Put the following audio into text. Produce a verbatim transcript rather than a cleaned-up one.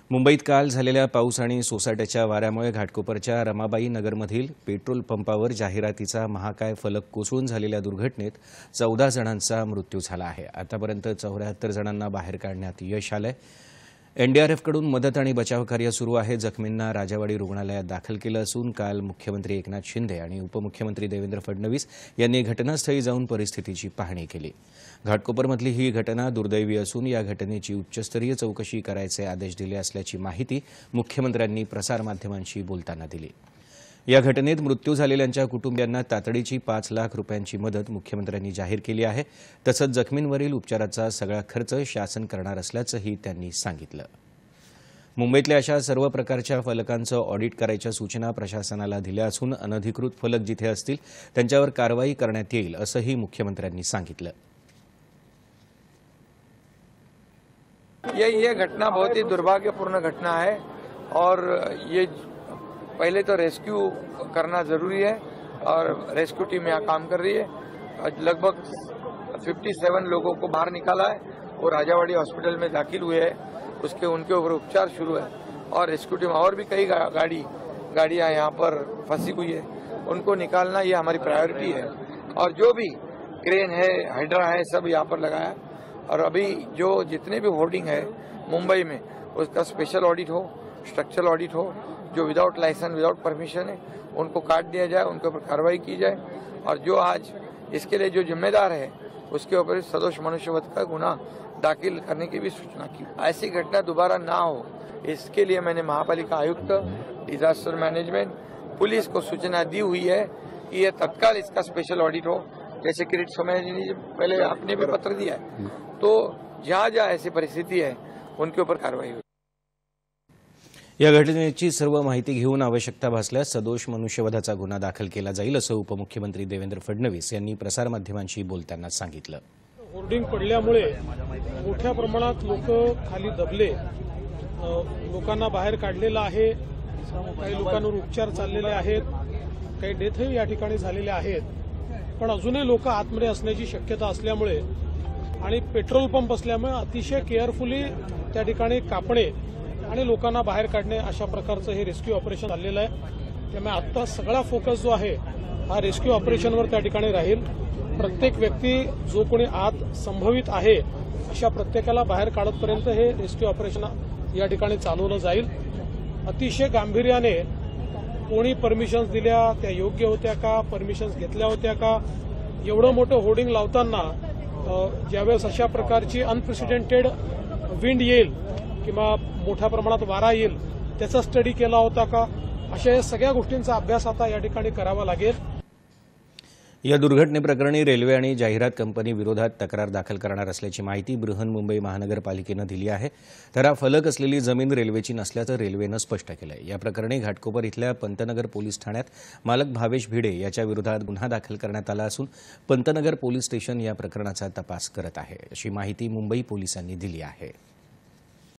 मुंबईत काल झालेल्या पाऊस आणि सोसाट्याच्या वाऱ्यामुळे घाटकोपरच्या रमाबाई नगरमधील पेट्रोल पंपावर जाहिरातीचा महाकाय फलक कोसळून झालेल्या दुर्घटनेत चौदा जणांचा मृत्यू झाला आहे। आतापर्यंत चौऱ्याहत्तर जणांना बाहेर काढण्यात यश आलंय। एनडीआरएफकडून मदत आणि बचाव कार्य सुरू आहे। जखमींना राजावाडी रुग्णालयात दाखल केलं असून काल मुख्यमंत्री एकनाथ शिंदे आणि उपमुख्यमंत्री देवेंद्र फडणवीस यांनी घटनास्थळी जाऊन परिस्थितीची पाहणी केली। घाटकोपरमधली ही घटना दुर्दैवी असून या घटनेची उच्चस्तरीय चौकशी करायचे आदेश दिले असल्याची माहिती मुख्यमंत्र्यांनी प्रसारमाध्यमांशी बोलताना दिली। या घटनेत मृत्यू झालेल्यांच्या कुटुंबियांना तातडीची पाच लाख रुपयांची मदत मुख्यमंत्र्यांनी जाहीर केली आहे। तसंच जखमींवरील उपचाराचा सगळा खर्च शासन करणार असल्याचंही त्यांनी सांगितलं। मुंबईतल्या अशा सर्व प्रकारच्या फलकांचं ऑडिट करायच्या सूचना प्रशासनाला दिल्या असून अनधिकृत फलक जिथे असतील त्यांच्यावर कारवाई करण्यात येईल असंही मुख्यमंत्र्यांनी सांगितलं। ये ये घटना बहुत ही दुर्भाग्यपूर्ण घटना है और ये पहले तो रेस्क्यू करना जरूरी है और रेस्क्यू टीम यहाँ काम कर रही है। लगभग सत्तावन लोगों को बाहर निकाला है वो राजावाड़ी हॉस्पिटल में दाखिल हुए हैं। उसके उनके ऊपर उपचार शुरू है और रेस्क्यू टीम और भी कई गा, गाड़ी गाड़ियाँ यहाँ पर फंसी हुई है, उनको निकालना ये हमारी प्रायोरिटी है। और जो भी क्रेन है, हाइड्रा है, सब यहाँ पर लगाया और अभी जो जितने भी होर्डिंग है मुंबई में उसका स्पेशल ऑडिट हो, स्ट्रक्चरल ऑडिट हो। जो विदाउट लाइसेंस विदाउट परमिशन है उनको काट दिया जाए, उनके ऊपर कार्रवाई की जाए और जो आज इसके लिए जो जिम्मेदार है उसके ऊपर सदोष मनुष्यवध का गुनाह दाखिल करने की भी सूचना की। ऐसी घटना दोबारा ना हो इसके लिए मैंने महापालिका आयुक्त, डिजास्टर मैनेजमेंट, पुलिस को सूचना दी हुई है कि यह तत्काल इसका स्पेशल ऑडिट हो। जैसे किरीट सोमैया जी ने पहले आपने भी पत्र दिया है, तो जहाँ जहाँ ऐसी परिस्थिति है उनके ऊपर कार्रवाई हो। या घटनेची सर्व माहिती घेऊन आवश्यकता भासल्यास सदोष मनुष्यवधाचा गुन्हा दाखल केला जाईल असं उपमुख्यमंत्री देवेंद्र फडणवीस यांनी प्रसारमाध्यमांशी बोलताना सांगितलं। होर्डिंग पडल्यामुळे मोठ्या प्रमाणात लोक खाली दबले, लोकांना बाहेर काढलेलं आहे, काही लोकांवर उपचार चाललेले आहेत, काही डेथही या ठिकाणी झालेले आहेत, पण अजूनही लोक आतमध्ये असण्याची शक्यता असल्यामुळे आणि पेट्रोल पंप असल्यामुळे अतिशय केअरफुली त्या ठिकाणी कापणे आणि लोकांना बाहेर काढणे अशा प्रकारचं हे रेस्क्यू ऑपरेशन चाललेलं आहे। त्यामुळे आता सगळा फोकस जो आहे हा रेस्क्यू ऑपरेशनवर त्या ठिकाणी राहील। प्रत्येक व्यक्ती जो कोणी आत संभवित आहे अशा प्रत्येकाला बाहेर काढतपर्यंत हे रेस्क्यू ऑपरेशन या ठिकाणी चालवलं जाईल। अतिशय गांभीर्याने कोणी परमिशन्स दिल्या त्या योग्य होत्या का, परमिशन्स घेतल्या होत्या का, एवढं मोठं होर्डिंग लावताना ज्यावेळेस अशा प्रकारची अनप्रेसिडेंटेड विंड येईल किंवा मोठ्या प्रमाणात वारा येईल त्याचा स्टडी केला होता का, अशा सगळ्या गोष्टींचा अभ्यास आता या ठिकाणी करावा लागेल। या दुर्घटनेप्रकरणी रेल्वे आणि जाहिरात कंपनी विरोधात तक्रार दाखल करणार असल्याची माहिती बृहन्मुंबई महानगरपालिकेनं दिली आहे। तर हा फलक असलेली जमीन रेल्वेची नसल्याचं रेल्वेनं स्पष्ट केलंय। या प्रकरणी घाटकोपर इथल्या पंतनगर पोलीस ठाण्यात मालक भावेश भिडे याच्या विरोधात गुन्हा दाखल करण्यात आला असून पंतनगर पोलीस स्टेशन या प्रकरणाचा तपास करत आहे अशी माहिती मुंबई पोलिसांनी दिली आहे।